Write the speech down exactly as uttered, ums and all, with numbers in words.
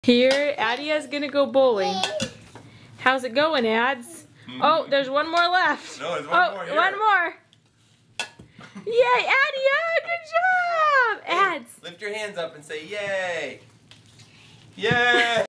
Here, Adia's gonna go bowling. How's it going, Ads? Mm-hmm. Oh, there's one more left. No, there's one oh, more here. One more. Yay, Adia! Good job! Hey, Ads. lift your hands up and say yay. Yay!